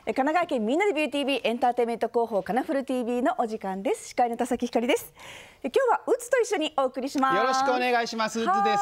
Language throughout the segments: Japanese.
神奈川県みんなでビュー TV エンターテインメント広報カナフル TV のお時間です。司会の田崎ひかりです。今日はうつと一緒にお送りします。 よろしくお願いします。うつです。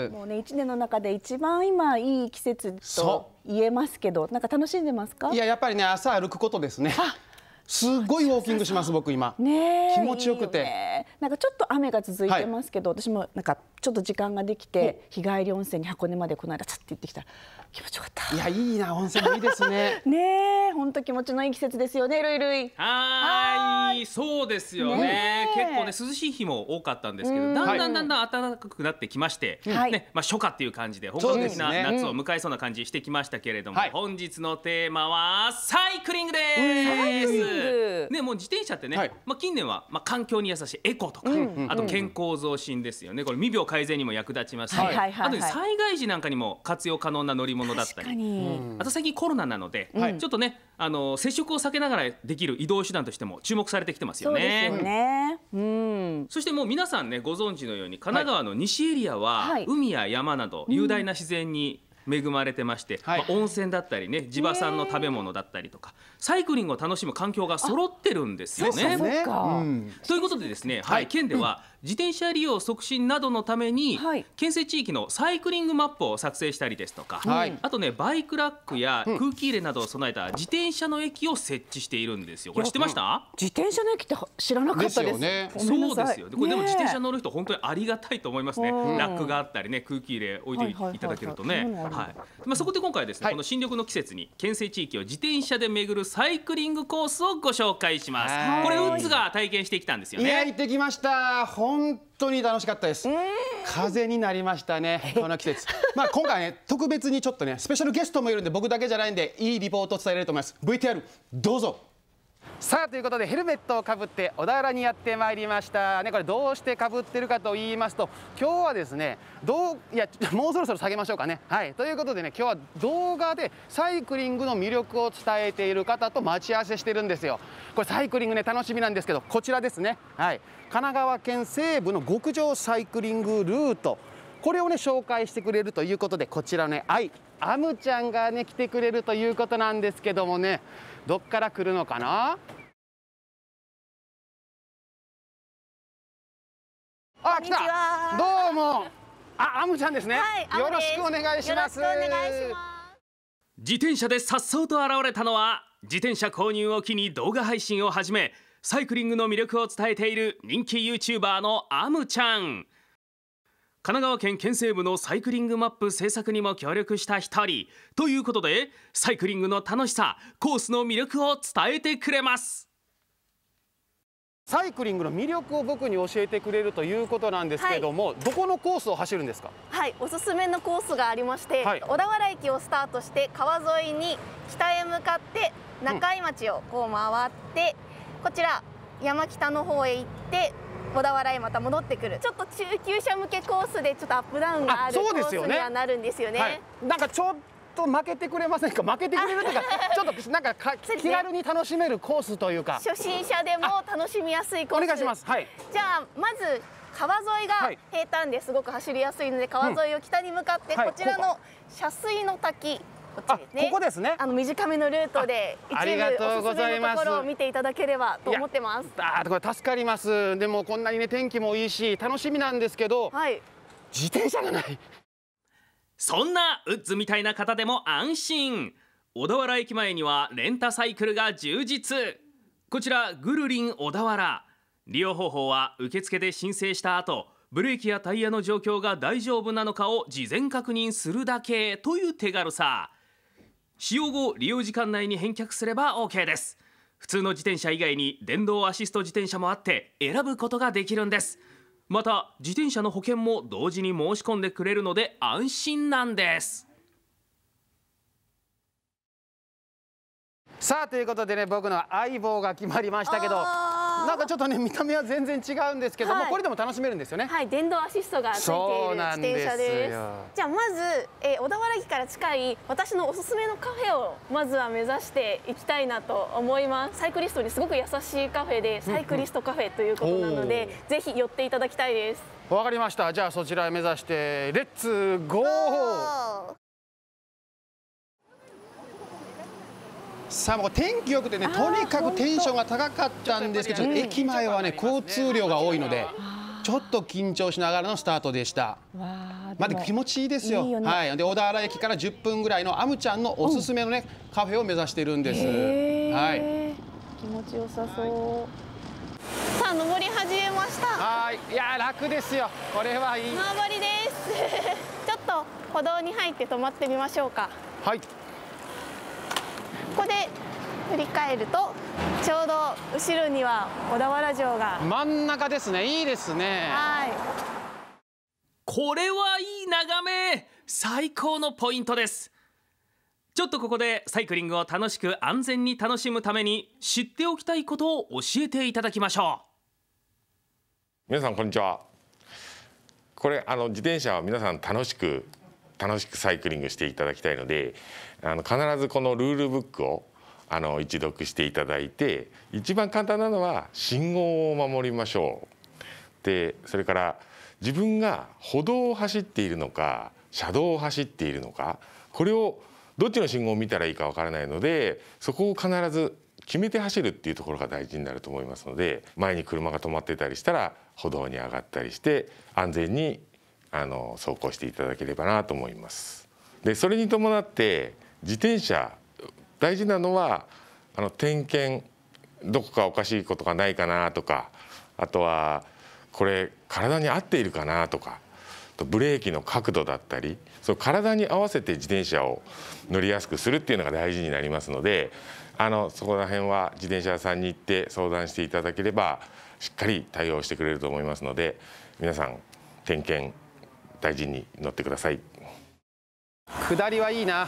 もうね、1年の中で一番今いい季節と言えますけど、なんか楽しんでますか？ いや、やっぱりね、朝歩くことですね。すごいウォーキングします僕今。 ね、 気持ちよくて。 いいよね。なんかちょっと雨が続いてますけど、私もなんかちょっと時間ができて日帰り温泉に箱根までこの間ちょっと行ってきたら気持ちよかった。 いや、いいな、温泉もいいですね。 ねえ、本当気持ちのいい季節ですよね、るいるい。 はい、そうですよね。結構ね、涼しい日も多かったんですけど、だんだん暖かくなってきまして、ね、初夏っていう感じで本格的な夏を迎えそうな感じしてきましたけれども、本日のテーマはサイクリングです。ね、もう自転車ってね、近年は環境に優しいエコとか、あと健康増進ですよね。これ未病改善にも役立ちますし、あと災害時なんかにも活用可能な乗り物だったり、あと最近コロナなので、ちょっとね、接触を避けながらできる移動手段としても注目されてきてますよね。 そうですよね。 そしてもう皆さんね、ご存知のように神奈川の西エリアは海や山など雄大な自然に恵まれてまして、温泉だったりね、地場産の食べ物だったりとか、サイクリングを楽しむ環境が揃ってるんですよね。ということでですね、県では自転車利用促進などのために、県西地域のサイクリングマップを作成したりですとか、あとね、バイクラックや空気入れなどを備えた自転車の駅を設置しているんですよ。これ知ってました？ 自転車の駅って知らなかったです。 そうですよ。これでも自転車乗る人本当にありがたいと思いますね。ラックがあったりね、空気入れ置いていただけるとね。そこで今回はですね、この新緑の季節に県西地域を自転車で巡るサイクリングコースをご紹介します。これウッズが体験してきたんですよね。 いや、行ってきました。本当に楽しかったです。風になりましたね、この季節。今回ね、特別にちょっとね、スペシャルゲストもいるんで、僕だけじゃないんでいいリポートを伝えられると思います。 VTR どうぞ。さあ、ということでヘルメットをかぶって小田原にやってまいりましたね。これどうしてかぶってるかと言いますと、今日はですね、もうそろそろ下げましょうかね。ということでね、今日は動画でサイクリングの魅力を伝えている方と待ち合わせしてるんですよ。これサイクリングね、楽しみなんですけど、こちらですね。神奈川県西部の極上サイクリングルート、これをね紹介してくれるということで、こちらね、アムちゃんがね来てくれるということなんですけどもね、どっから来るのかな。来た。どうも。アムちゃんですね。よろしくお願いします。 自転車で颯爽と現れたのは、自転車購入を機に動画配信を始め、サイクリングの魅力を伝えている人気 YouTuber のアムちゃん。神奈川県県西部のサイクリングマップ制作にも協力した一人ということで、サイクリングの楽しさ、コースの魅力を伝えてくれます。 サイクリングの魅力を僕に教えてくれるということなんですけども、どこのコースを走るんですか？ おすすめのコースがありまして、小田原駅をスタートして川沿いに北へ向かって中井町をこう回って、こちら山北の方へ行って小田原へまた戻ってくる、ちょっと中級者向けコースでちょっとアップダウンがあるコースにはなるんですよね。 なんかちょっと負けてくれませんか？負けてくれるというか、ちょっとなんか気軽に楽しめるコースというか、 初心者でも楽しみやすいコース。 お願いします。 じゃあまず川沿いが平坦ですごく走りやすいので、川沿いを北に向かってこちらの遮水の滝、ここですね。短めのルートで一部おすすめのところを見ていただければと思ってます。 これ助かります。でもこんなにね、天気もいいし楽しみなんですけど、自転車がない。 そんなウッズみたいな方でも安心。小田原駅前にはレンタサイクルが充実。こちらぐるりん小田原。利用方法は受付で申請した後、ブレーキやタイヤの状況が大丈夫なのかを事前確認するだけという手軽さ。使用後利用時間内に返却すれば OK です。普通の自転車以外に電動アシスト自転車もあって選ぶことができるんです。また自転車の保険も同時に申し込んでくれるので安心なんです。 さあ、ということでね、僕の相棒が決まりましたけど、なんかちょっとね、見た目は全然違うんですけども、これでも楽しめるんですよね。 電動アシストがついている自転車です。じゃあまず、小田原駅から近い私のおすすめのカフェをまずは目指していきたいなと思います。サイクリストにすごく優しいカフェで、サイクリストカフェということなので、ぜひ寄っていただきたいです。 わかりました。じゃあそちらへ目指してレッツゴー。 さあもう天気良くてね、とにかくテンションが高かったんですけど、駅前はね交通量が多いのでちょっと緊張しながらのスタートでした。まあでも気持ちいいですよ。はい。で小田原駅から10分ぐらいのアムちゃんのおすすめのねカフェを目指してるんです。はい。 気持ちよさそう。 さあ登り始めました。 はい。いや楽ですよ。これはいい。 登りですちょっと歩道に入って止まってみましょうか。 はい。 ここで振り返るとちょうど後ろには小田原城が真ん中ですね。いいですね。 はい。 これはいい眺め、最高のポイントです。ちょっとここでサイクリングを楽しく安全に楽しむために知っておきたいことを教えていただきましょう。皆さんこんにちは。これ自転車は皆さん楽しくサイクリングしていただきたいので、必ずこのルールブックを一読していただいて、一番簡単なのは信号を守りましょう。でそれから自分が歩道を走っているのか車道を走っているのか、これをどっちの信号を見たらいいかわからないので、そこを必ず決めて走るっていうところが大事になると思いますので、前に車が止まってたりしたら歩道に上がったりして安全に走行していただければなと思います。でそれに伴って自転車大事なのは点検、どこかおかしいことがないかなとか、あとはこれ体に合っているかなとか、ブレーキの角度だったり、その体に合わせて自転車を乗りやすくするっていうのが大事になりますので、そこら辺は自転車屋さんに行って相談していただければしっかり対応してくれると思いますので、皆さん点検大事に乗ってください。 下りはいいな。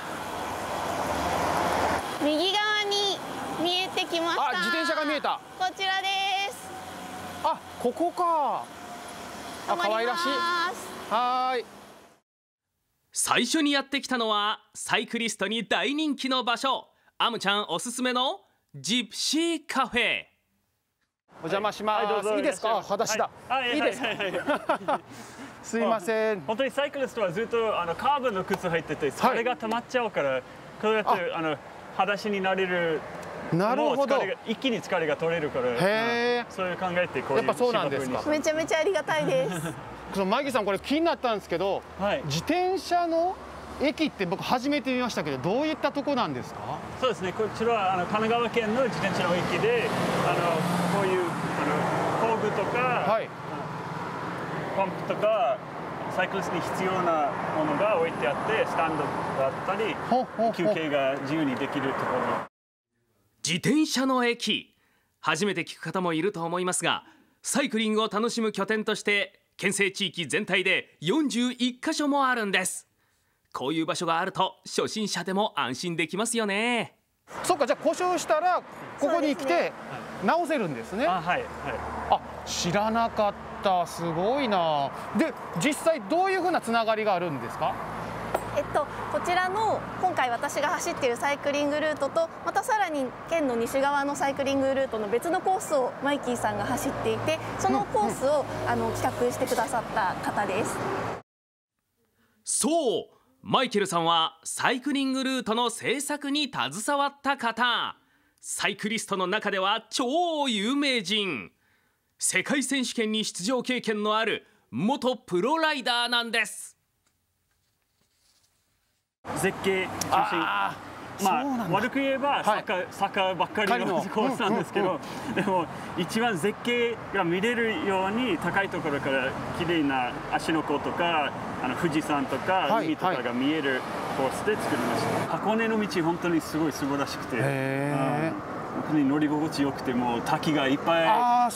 右側に見えてきました。 あ、自転車が見えた。 こちらです。 あ、ここか。あ、可愛らしい。はい。 最初にやってきたのはサイクリストに大人気の場所、アムちゃんおすすめのジプシーカフェ。 お邪魔します。いいですか？裸足だ。いいですか？すいません。 本当にサイクリストはずっとカーブの靴履いてて、それが溜まっちゃうから、こうやって裸足になれる。 なるほど。 一気に疲れが取れるから、そういう考えてこういう。 やっぱそうなんですか。 めちゃめちゃありがたいです。 マギさんこれ気になったんですけど、自転車の駅って僕初めて見ましたけど、どういったとこなんですか？ そうですね。こちらは神奈川県の自転車の駅で、こういう工具とか、ポンプとかサイクリストに必要なものが置いてあって、スタンドだったり休憩が自由にできるところ。 自転車の駅、初めて聞く方もいると思いますが、サイクリングを楽しむ拠点として県西地域全体で41カ所もあるんです。こういう場所があると初心者でも安心できますよね。 そっか、じゃあ故障したらここに来て直せるんですね。 はいはい。 あ、知らなかった。すごいな。で実際どういうふうなつながりがあるんですか？ こちらの今回私が走っているサイクリングルートと、またさらに県の西側のサイクリングルートの別のコースをマイキーさんが走っていて、そのコースを企画してくださった方です。 そう、マイケルさんはサイクリングルートの制作に携わった方。サイクリストの中では超有名人、世界選手権に出場経験のある元プロライダーなんです。 絶景中心、悪く言えば坂ばっかりのコースなんですけど、でも一番絶景が見れるように高いところから綺麗な芦ノ湖とか富士山とか海とかが見えるコースで作りました。箱根の道本当にすごい素晴らしくて、本当に乗り心地よくて、もう滝がいっぱいあって、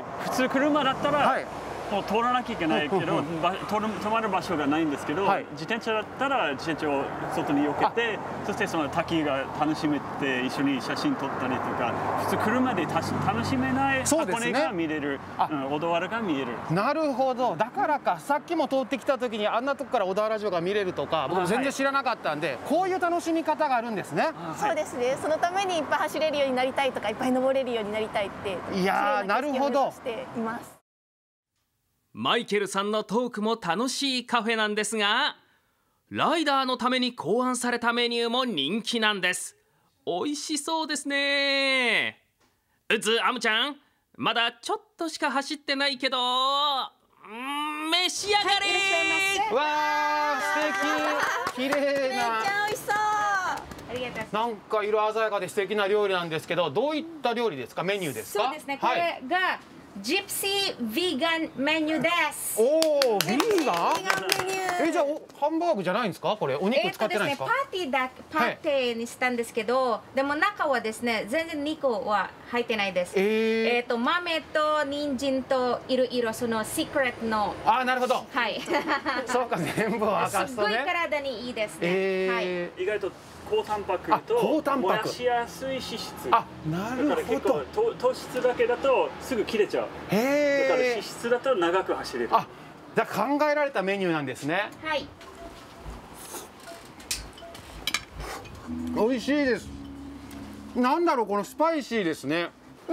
普通車だったらもう通らなきゃいけないけど、止まる場所がないんですけど、自転車だったら自転車を外に避けて、そしてその滝が楽しめて一緒に写真撮ったりとか、普通車で楽しめない箱根が見れる、小田原が見える。 なるほど。だからか、さっきも通ってきた時にあんなとこから小田原城が見れるとか、僕全然知らなかったんで、こういう楽しみ方があるんですね。 そうですね。そのためにいっぱい走れるようになりたいとか、いっぱい登れるようになりたいって、 いやー、なるほど。 しています。 マイケルさんのトークも楽しいカフェなんですが、ライダーのために考案されたメニューも人気なんです。 美味しそうですね。うつあむちゃん、まだちょっとしか走ってないけど、召し上がれ。 わあ、素敵、綺麗な。 めっちゃ美味しそう。ありがとうございます。 なんか色鮮やかで素敵な料理なんですけど、どういった料理ですか、メニューですか。 そうですね。これがジプシーヴィーガンメニューです。 おお、ビーガン。 メニュー。 じゃあハンバーグじゃないんですか、これお肉使ってないんですか。 パーティーにしたんですけど、でも中はですね、全然肉は入ってないです。豆と人参といろいろそのシークレットの。 あ、なるほど。 はい。 そうか、全部明かすとね。 すごい体にいいですね。はい。 意外と高タンパクと燃やしやすい脂質。 あ、なるほど。 だから結構糖質だけだとすぐ切れちゃう。だから脂質だと長く走れる。 あ、じゃあ考えられたメニューなんですね。 はい。 美味しいです。なんだろう、このスパイシーですね。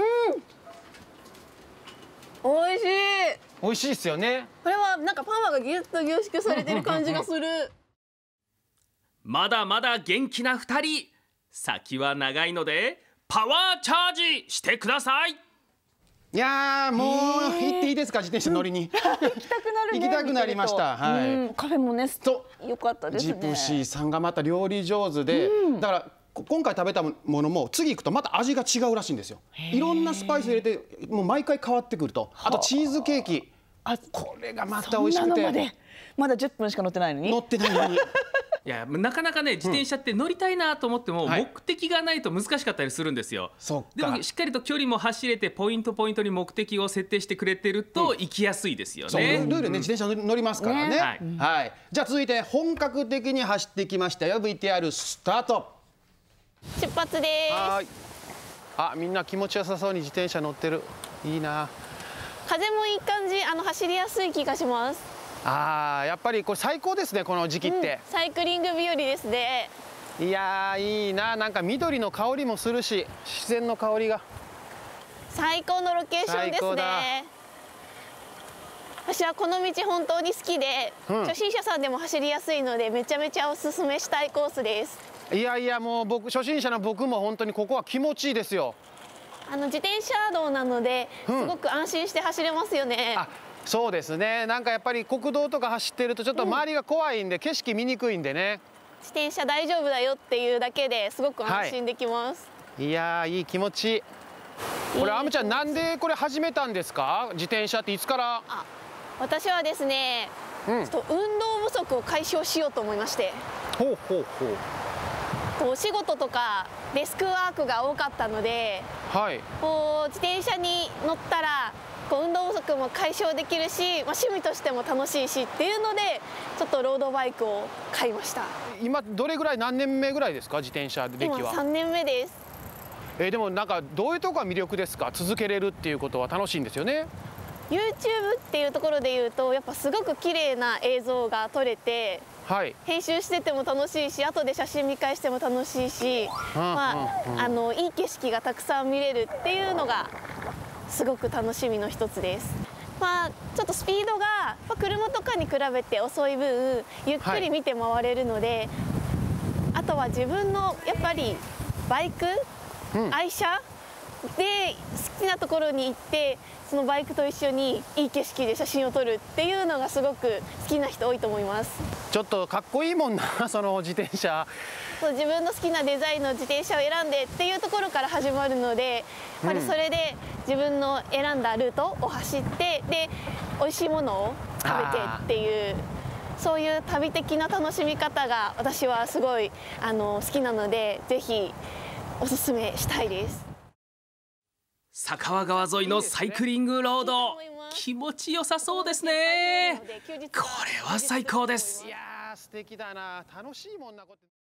美味しい。 美味しいですよね。 これはなんかパワーがギュッと凝縮されてる感じがする。 まだまだ元気な2人、先は長いのでパワーチャージしてください。 いやー、もう行っていいですか、自転車乗りに。 行きたくなるね。 行きたくなりました。はい。 カフェもね、良かったですね。 ジプシーさんがまた料理上手で、だから今回食べたものも次行くとまた味が違うらしいんですよ。いろんなスパイス入れてもう毎回変わってくると。あとチーズケーキ、これがまた美味しくて。 まだ10分しか乗ってないのに。 乗ってないのに。 いや、なかなかね、自転車って乗りたいなと思っても、目的がないと難しかったりするんですよ。でもしっかりと距離も走れてポイントに目的を設定してくれてると行きやすいですよね。 ルールね、自転車乗りますからね。はい。じゃあ続いて本格的に走ってきましたよ。VTR スタート。 出発です。 はい。あ、みんな気持ちよさそうに自転車乗ってる。いいな。 風もいい感じ、走りやすい気がします。 ああ、やっぱりこれ最高ですね、この時期って。 サイクリング日和ですね。 いやー、いいな。なんか緑の香りもするし、自然の香りが。 最高のロケーションですね。私はこの道本当に好きで、初心者さんでも走りやすいのでめちゃめちゃおすすめしたいコースです。 いやいや、もう初心者の僕も本当にここは気持ちいいですよ。 自転車道なので、すごく安心して走れますよね。 そうですね。なんかやっぱり国道とか走ってるとちょっと周りが怖いんで、景色見にくいんでね。 自転車大丈夫だよっていうだけですごく安心できます。 いやー、いい気持ちいい。これあむちゃん、なんでこれ始めたんですか、自転車っていつから。 私はですね、ちょっと運動不足を解消しようと思いまして。 ほうほうほう。 お仕事とかデスクワークが多かったので、こう自転車に乗ったら運動不足も解消できるし、趣味としても楽しいしっていうので、ちょっとロードバイクを買いました。 今どれぐらい、何年目ぐらいですか、自転車歴は。 今3年目です。 でもなんかどういうとこが魅力ですか。続けれるっていうことは楽しいんですよね。 YouTube っていうところでいうと、やっぱすごく綺麗な映像が撮れて、編集してても楽しいし、後で写真見返しても楽しいし、いい景色がたくさん見れるっていうのがすごく楽しみの一つです。ちょっとスピードが車とかに比べて遅い分、ゆっくり見て回れるので、あとは自分のやっぱりバイク、愛車で好きなところに行って、そのバイクと一緒にいい景色で写真を撮るっていうのがすごく好きな人多いと思います。 ちょっとかっこいいもんな、その自転車。 自分の好きなデザインの自転車を選んでっていうところから始まるので、やっぱりそれで自分の選んだルートを走って、で美味しいものを食べてっていう、そういう旅的な楽しみ方が私はすごい好きなので、ぜひおすすめしたいです。 酒匂川沿いのサイクリングロード、気持ちよさそうですね。これは最高です。 いやー、素敵だな。楽しいもんな。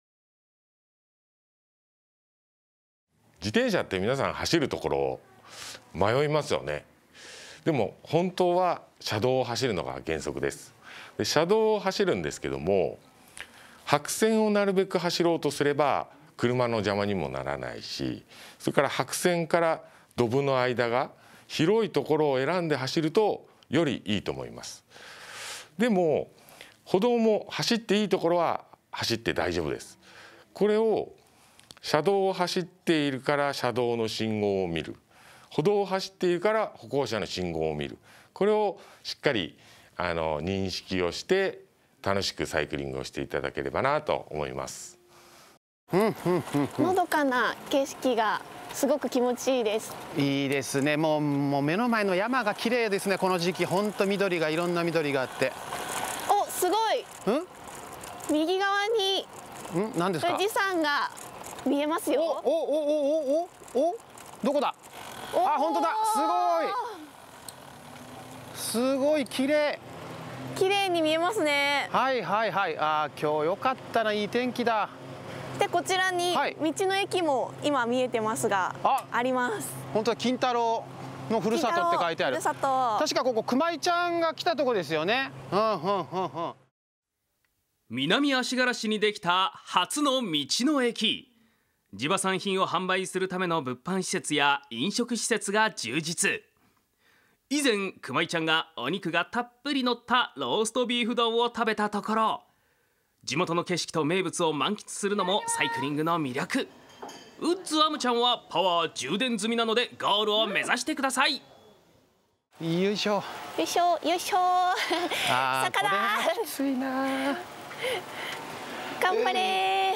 自転車って皆さん走るところ迷いますよね。でも本当は車道を走るのが原則です。で、車道を走るんですけども、白線をなるべく走ろうとすれば車の邪魔にもならないし、それから白線からドブの間が広いところを選んで走るとよりいいと思います。でも歩道も走っていいところは走って大丈夫です。これを車道を走っているから車道の信号を見る、歩道を走っているから歩行者の信号を見る、これをしっかり認識をして楽しくサイクリングをしていただければなと思います。 のどかな景色がすごく気持ちいいです。 いいですね。もう目の前の山が綺麗ですね。この時期本当緑がいろんな緑があって。 お、すごい。右側に何ですか？ 富士山が見えますよ。 どこだ？あ、本当だ。すごい綺麗。 綺麗に見えますね。 はいはいはい。あ、今日よかったな、いい天気だ。 で、こちらに道の駅も今見えてますが、あります。 本当だ、金太郎のふるさとって書いてある。確かここ熊井ちゃんが来たとこですよね。 南足柄市にできた初の道の駅。地場産品を販売するための物販施設や飲食施設が充実。以前熊井ちゃんがお肉がたっぷり乗ったローストビーフ丼を食べたところ、地元の景色と名物を満喫するのもサイクリングの魅力。ウッズアムちゃんはパワー充電済みなのでゴールを目指してください。 よいしょよいしょよいしょ。坂だ。 きついな。 頑張れ。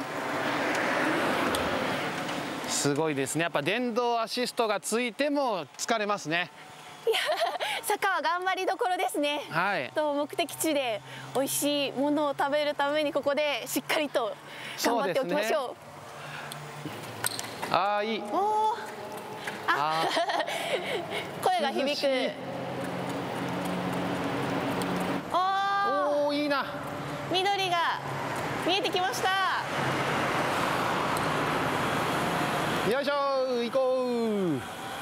すごいですね。やっぱ電動アシストがついても疲れますね。 いや、坂は頑張りどころですね。 はい。 と目的地で美味しいものを食べるためにここでしっかりと頑張っておきましょう。 ああ、いい。 声が響く。 おお、いいな。 緑が見えてきました。 よいしょ、行こう。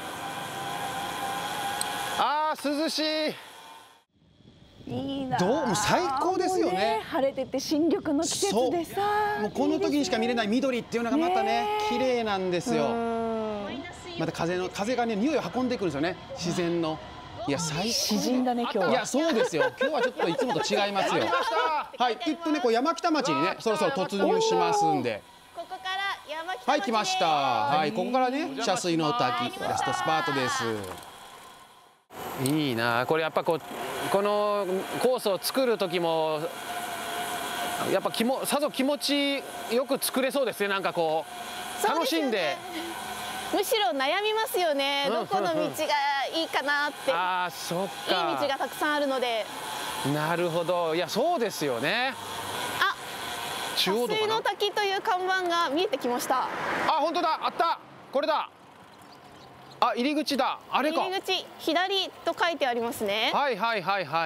あー、涼しい。 いいな。 どうも最高ですよね。 晴れてて新緑の季節でさ。 もうこの時にしか見れない緑っていうのがまたね、綺麗なんですよ。また風がね、匂いを運んでくるんですよね。自然の。いや、 詩人だね、今日は。 いや、そうですよ。今日はちょっといつもと違いますよ。はい、きっとね、こう山北町にね、そろそろ突入しますんで。 ここから山北町です。 はい、来ました。はい、ここからね、遮水の滝ラストスパートです。いいな、これやっぱこのコースを作る時もやっぱさぞ気持ちよく作れそうですね。なんかこう楽しんで。 むしろ悩みますよね。どこの道がいいかなって。 ああ、そっか。 いい道がたくさんあるので。 なるほど。いや、そうですよね。 あ、遮水の滝という看板が見えてきました。 あ、本当だ。あった。これだ。あ、入り口だ。あれか。 入り口、左と書いてありますね。 はいはいはいはい。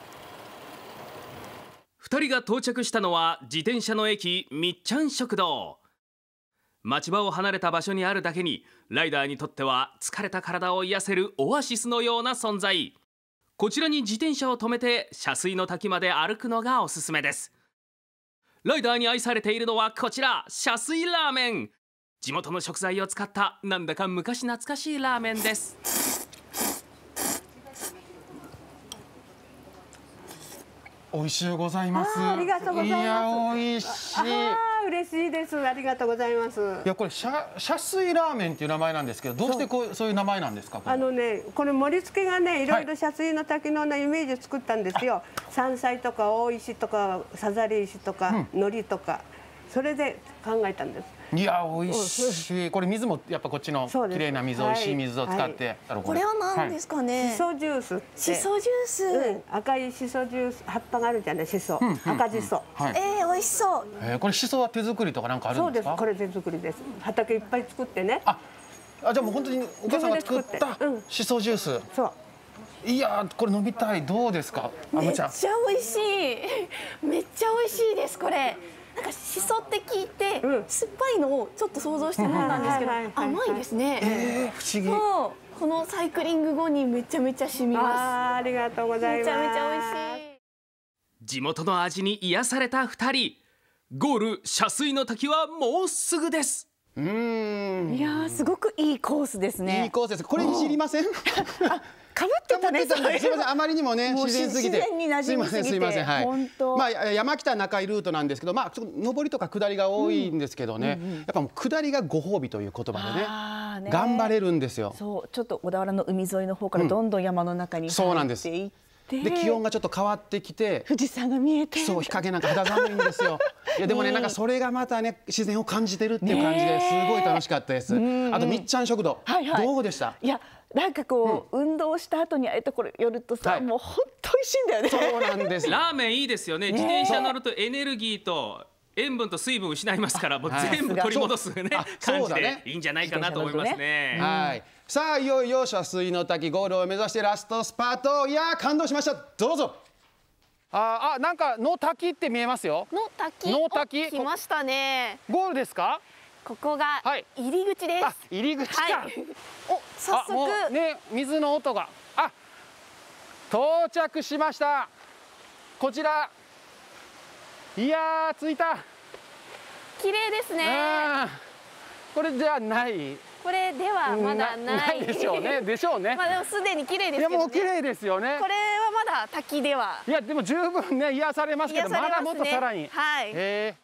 2人が到着したのは自転車の駅みっちゃん食堂。町場を離れた場所にあるだけに、ライダーにとっては疲れた体を癒せるオアシスのような存在。こちらに自転車を止めて遮水の滝まで歩くのがおすすめです。ライダーに愛されているのはこちら、遮水ラーメン。地元の食材を使ったなんだか昔懐かしいラーメンです。 美味しゅうございます。 ありがとうございます。 いや、美味しい。 嬉しいです。ありがとうございます。 いや、これ遮水ラーメンっていう名前なんですけど、どうしてそういう名前なんですか。 これ盛り付けがね、いろいろ遮水の滝のイメージを作ったんですよ。山菜とか大石とかさざり石とか海苔とか、それで考えたんです。 いや、美味しい。これ水もやっぱこっちの綺麗な水、美味しい水を使って。 これは何ですかね。 しそジュース。 しそジュース。 赤いしそジュース、葉っぱがあるじゃない、しそ。赤じそ。 美味しそう。 これしそは手作りとかなんかあるんですか。 そうです。これ手作りです。畑いっぱい作ってね。 あ、じゃあもう本当にお母さんが作ったしそジュース。 そう。 いや、これ飲みたい。どうですか。 めっちゃ美味しい。めっちゃ美味しいです。これ。なんかしそって聞いて、酸っぱいのをちょっと想像して飲んだんですけど、甘いですね。 不思議。 このサイクリング後にめちゃめちゃ染みます。 ありがとうございます。 めちゃめちゃ美味しい。 地元の味に癒された2人。ゴール遮水の滝はもうすぐです。 いやすごくいいコースですね。 いいコースです。これいじりません？ かぶってたね。 すみません、あまりにもね自然すぎて。 自然に馴染みすぎて。 すみません、はい。 本当。 まあ山北中井ルートなんですけど、まあちょっと上りとか下りが多いんですけどね、やっぱもう下りがご褒美という言葉でね、頑張れるんですよ。 そう、ちょっと小田原の海沿いの方からどんどん山の中に入っていって。 で気温がちょっと変わってきて富士山が見えて、 そう日陰なんか肌寒いんですよ。いやでもねなんかそれがまたね自然を感じてるっていう感じですごい楽しかったです。あとみっちゃん食堂どうでした？ いやなんかこう運動した後にああいうところ寄るとさ、もう本当美味しいんだよね。 そうなんです。 ラーメンいいですよね。自転車乗るとエネルギーと塩分と水分失いますから、もう全部取り戻すね感じでいいんじゃないかなと思いますね。 はい。さあいよいよ洒水の滝ゴールを目指してラストスパート。いやー感動しました。どうぞ。なんかの滝って見えますよ。 の滝。 の滝。 来ましたね。 ゴールですか？ ここが入り口です。 入り口か。 お、早速ね水の音が。到着しました。こちら。いやー着いた。 綺麗ですね。 これじゃない。 これではまだないでしょうね。でしょうね。 まあでもすでに綺麗ですけどね。 いやもう綺麗ですよね。 これはまだ滝では。 いやでも十分ね癒されますけど、まだもっとさらに。 はい。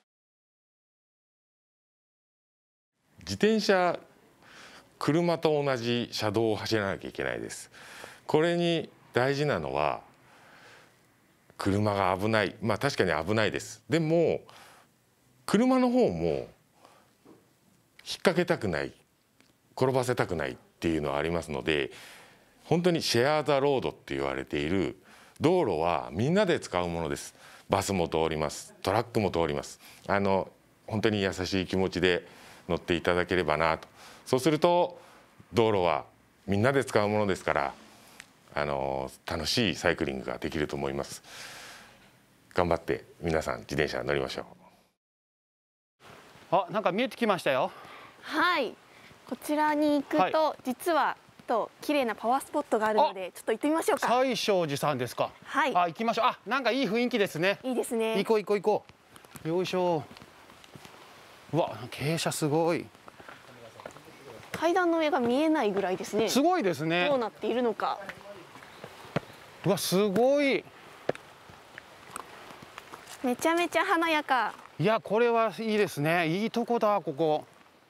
自転車、車と同じ車道を走らなきゃいけないです。これに大事なのは車が危ない。まあ確かに危ないです。でも車の方も引っ掛けたくない、転ばせたくないっていうのはありますので、本当にシェア・ザ・ロードって言われている道路はみんなで使うものです。バスも通ります、トラックも通ります。本当に優しい気持ちで乗っていただければなと。そうすると道路はみんなで使うものですから、楽しいサイクリングができると思います。頑張って皆さん自転車乗りましょう。なんか見えてきましたよ。 はい。こちらに行くと、実は綺麗なパワースポットがあるので、ちょっと行ってみましょうか。 西勝寺さんですか。 はい。 行きましょう。なんかいい雰囲気ですね。 いいですね。 行こう行こう行こう。よいしょ。うわ、傾斜すごい。 階段の上が見えないぐらいですね。 すごいですね。 どうなっているのか。 うわ、すごい。 めちゃめちゃ華やか。 いや、これはいいですね。いいとこだ、ここ。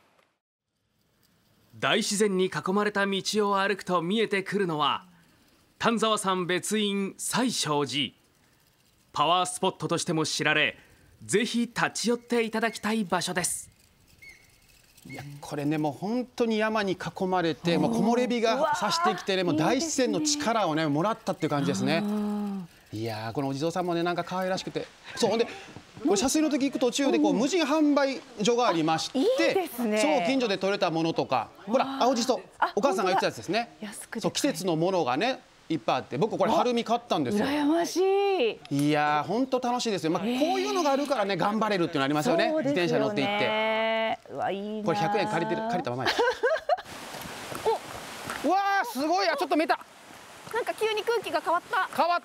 大自然に囲まれた道を歩くと見えてくるのは丹沢山別院西勝寺。パワースポットとしても知られ、ぜひ立ち寄っていただきたい場所です。 いやこれねもう本当に山に囲まれて、もう木漏れ日が差してきてね、もう大自然の力をねもらったっていう感じですね。いやこのお地蔵さんもねなんか可愛らしくて、そうほんでこれ洒水の時行く途中でこう無人販売所がありまして、そう近所で採れたものとか、ほら青じそ、お母さんが言ってたやつですね。そう季節のものがねいっぱいあって、僕これ春見買ったんですよ。 羨ましい。 いや本当楽しいですよ。こういうのがあるからね頑張れるっていうのありますよね。自転車乗って行って。 うわいいな。 これ100円借りたままです。うわーすごいや、ちょっと見た。 なんか急に空気が変わった。 変わった。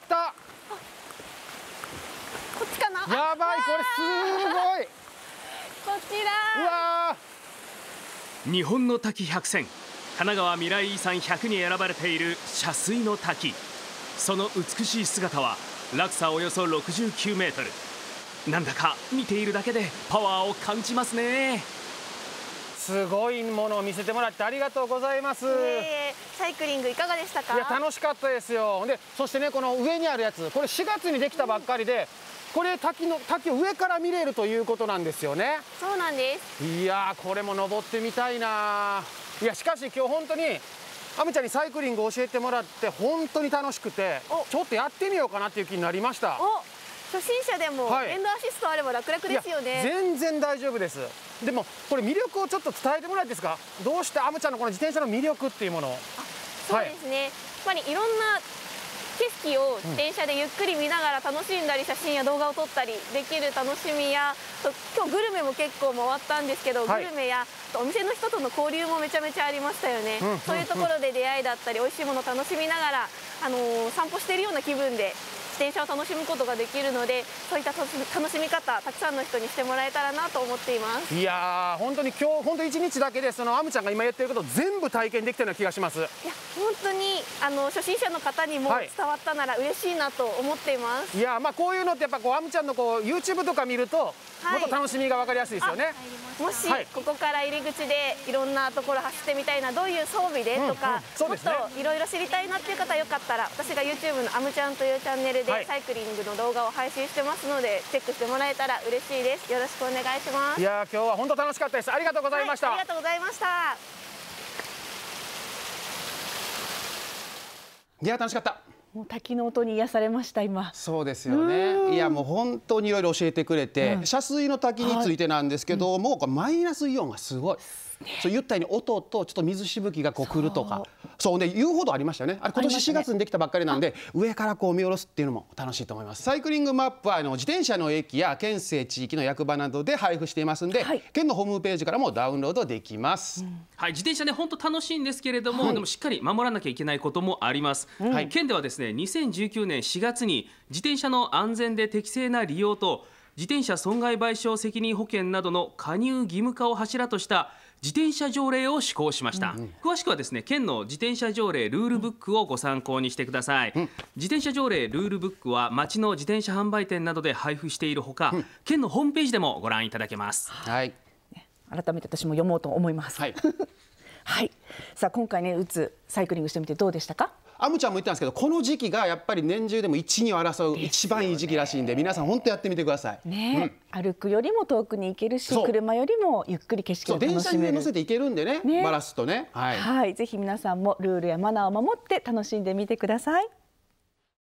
こっちかな。 やばい、これすごい。 こちら。 うわ日本の滝100選、神奈川未来遺産100に選ばれている洒水の滝。その美しい姿は落差およそ69メートル。なんだか見ているだけでパワーを感じますね。 すごいものを見せてもらってありがとうございます。 サイクリングいかがでしたか？ いや楽しかったですよ。でそしてねこの上にあるやつ、これ4月にできたばっかりで、これ滝を上から見れるということなんですよね。 そうなんです。 いやこれも登ってみたいな。いやしかし今日本当にあむちゃんにサイクリングを教えてもらって本当に楽しくて、ちょっとやってみようかなっていう気になりました。 初心者でもエンドアシストあれば楽々ですよね。 全然大丈夫です。でもこれ魅力をちょっと伝えてもらっていいですか？どうしてあむちゃんのこの自転車の魅力っていうものを。 そうですね、やっぱりいろんな景色を自転車でゆっくり見ながら楽しんだり写真や動画を撮ったりできる楽しみや、今日グルメも結構回ったんですけど、グルメやお店の人との交流もめちゃめちゃありましたよね。そういうところで出会いだったり美味しいものを楽しみながら散歩しているような気分で自転車を楽しむことができるので、そういった楽しみ方たくさんの人にしてもらえたらなと思っています。 いやー、本当に今日本当1日だけでそのアムちゃんが今言ってること全部体験できたような気がします。いや本当に初心者の方にも伝わったなら嬉しいなと思っています。 いやまあこういうのってやっぱこうアムちゃんのこう YouTube とか見るともっと楽しみが分かりやすいですよね。 もしここから入り口でいろんなところ走ってみたいな、どういう装備でとか、もっといろいろ知りたいなっていう方よかったら、私が YouTube のアムちゃんというチャンネルでサイクリングの動画を配信してますので、チェックしてもらえたら嬉しいです。よろしくお願いします。 いや今日は本当楽しかったです。ありがとうございました。 ありがとうございました。 いや楽しかった。 もう滝の音に癒されました今。 そうですよね。いやもう本当にいろいろ教えてくれて、遮水の滝についてなんですけども、マイナスイオンがすごい。そう言ったように音とちょっと水しぶきがこう来るとか、そうね、言うほどありましたよね。あれ今年4月にできたばっかりなんで、上からこう見下ろすっていうのも楽しいと思います。サイクリングマップは自転車の駅や県政地域の役場などで配布していますんで、県のホームページからもダウンロードできます。 はい、自転車ね本当楽しいんですけれども、でもしっかり守らなきゃいけないこともあります。県ではですね、2019年4月に自転車の安全で適正な利用と自転車損害賠償責任保険などの加入義務化を柱とした自転車条例を施行しました。詳しくはですね、県の自転車条例ルールブックをご参考にしてください。自転車条例ルールブックは町の自転車販売店などで配布しているほか、県のホームページでもご覧いただけます。 はい、改めて私も読もうと思います。はい、はい、さあ今回ね、うつサイクリングしてみてどうでしたか？ アムちゃんも言ったんですけど、この時期がやっぱり年中でも1、2を争う一番いい時期らしいんで、皆さん本当やってみてください。 ね、歩くよりも遠くに行けるし、車よりもゆっくり景色を楽しめる。 電車に乗せて行けるんでね、バラすとね。 はい、ぜひ皆さんもルールやマナーを守って楽しんでみてください。